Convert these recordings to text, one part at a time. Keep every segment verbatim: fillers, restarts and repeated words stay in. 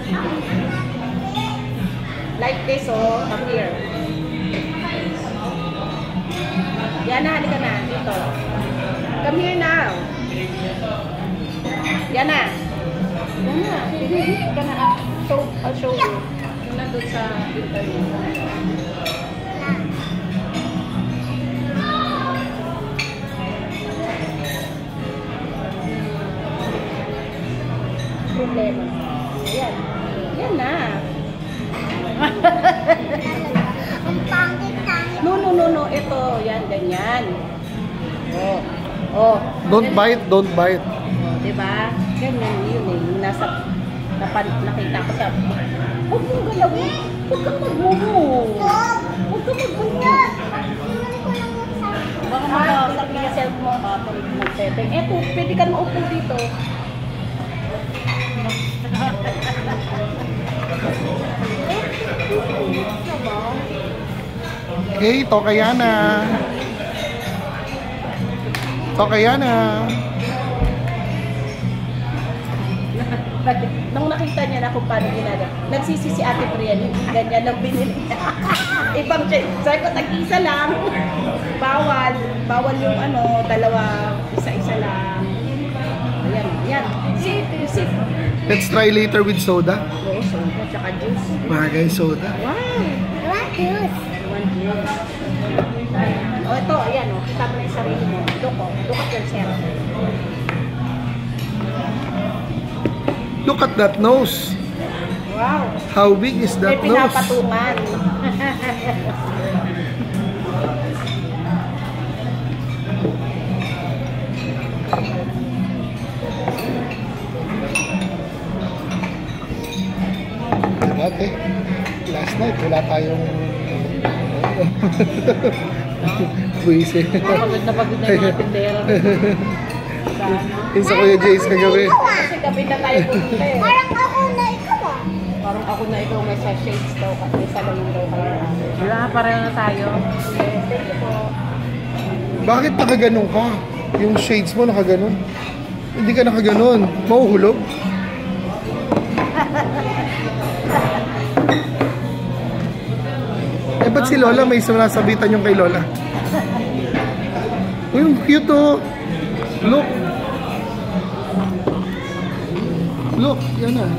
Like this, oh. Come here. Yana, halika na. Dito. Come here now. Yana. Yana. Dito ka na. Show, I'll show you. Yung nandun sa interview. Problema. Ayan. Yan na. Ang pangit-pangit. No, no, no, no. Ito. Yan, ganyan. Oh. Oh. Don't bite, don't bite. Oh, diba? Ganyan yun eh. Yung nasa, napan, nakita ko sa, huwag mong galawin. Huwag kang magmumo. Huwag kang magmumo. Baka makasarap yung self mo. Papalit mo magpepeng. Eto, pwede ka maupo dito. Okay, Toca Yana. Toca Yana. Nung nakita niya na kung paano ginagawa, nagsisi si Ate Brian, hindi ganyan lang binili niya. Ibang siya, sabi ko, tag-isa lang. Bawal. Bawal yung ano, dalawa, isa-isa lang. Ayan, ayan. Sit, sit. Let's try later with soda. Oo, soda, tsaka juice. Bagay soda. Wow! I want juice. I want juice. O, ito, ayan, o. Kita mo na yung sarili mo. Look, o. Look at yourself. Look at that nose. Wow! How big is that May nose? pinapatungan. Dati, last night wala tayong buwisi. Pagod na pagod na yung mga tindera. Yung sa Kuya Jace kagabi. Kasi gabi na tayo pumunta eh. Parang ako na ikaw ah. Parang ako na ikaw may sa shades daw kasi may salamin daw kayo. Wala, pareho na tayo. Yes, thank you po. Bakit nakaganon ka? Yung shades mo nakaganon. Hindi ka nakaganon. Mahuhulog. Eh, ba't si Lola may sinasabitan yung kay Lola? Uy, yung cute oh. Look. Look, yan na.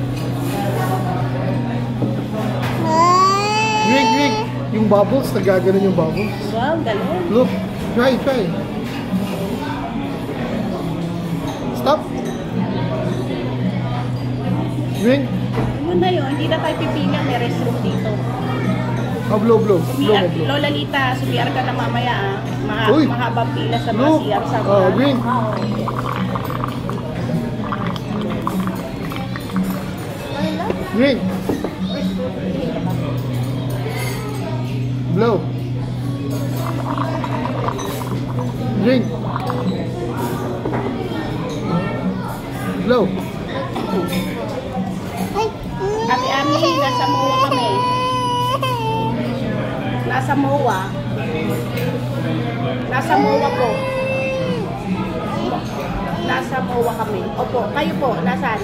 Drink, drink. Yung bubbles, nagaganon yung bubbles. Wow, galing. Look, try, try. Stop. Drink. Yun na yun, hindi na tayo pipili. May restroom dito. Oh, blow, blow. Blow, Sumiyar, blow. Lola Lita, sumiyar ka na mamaya ah. Maha, Uy. mahabang pila sa mga Look. siyar sa mga. Oh, drink. Drink. Blow. Drink. Blow. Ate Ami, nasa M O A kami. Nasa M O A. Nasa M O A po. Nasa M O A kami. Opo, kayo po, nasaan?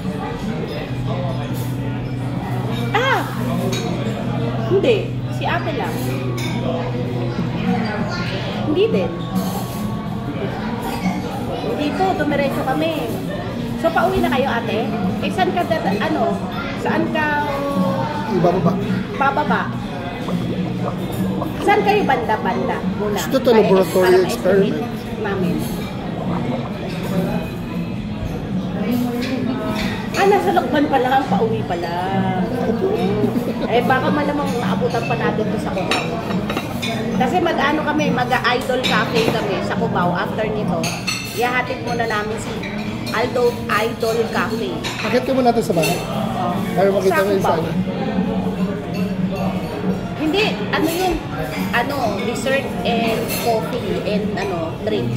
Ah! Hindi, si ate lang. Hindi din. Dito, dumiretso kami. So, pauwi na kayo, ate? Eh, saan ka, dada, ano, saan ka, Ibababa. bababa? Saan kayo banda-banda muna? Ito to laboratory Para experiment. ma-estimate namin. Ah, nasa Lokban pa lang, pauwi pa lang. Eh, baka malamang maabutan pa natin to sa Cubao. Kasi mag-ano kami, mag-idol cafe kami sa Cubao. After nito, ihahatid muna namin si Aldo Idol Cafe. Bakit ka mo natin sa bahay? Para makita mo yung Cubao. sana. Hindi, ano yun? Ano, dessert and coffee and ano, drinks.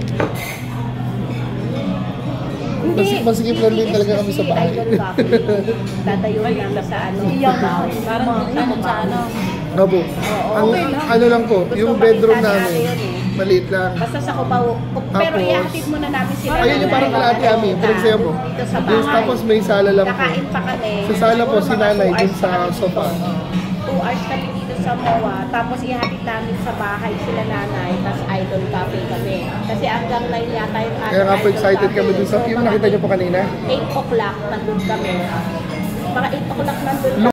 Mas- masikip lang din talaga kami sa bahay. Idol Cafe. Dadayuan namin sa ano, Cubao. Parang ano sa ano. Nabo. Oo, Ang okay lang. ano lang po, Gusto yung makita bedroom ni ate namin. yun eh. Maliit lang. Basta sa Cubao. Pero Tapos, ihahatid muna namin sila. ayun yung parang kalahati kami, for example. Dito sa Yes, bahay. tapos may sala lang po. Kakain pa kami. Sa sala po, Siguro si mga nanay two dun hours sa pa kami sofa. dito. Two hours kami dito sa M O A. Tapos ihatid namin sa bahay sila nanay. Tapos idol cafe kami. Kasi hanggang nine yata yung Kaya nga po idol excited cafe. kami dun sa, So, yung mga nakita niyo po kanina. eight o'clock nandun kami. Mga eight o'clock nandun kami.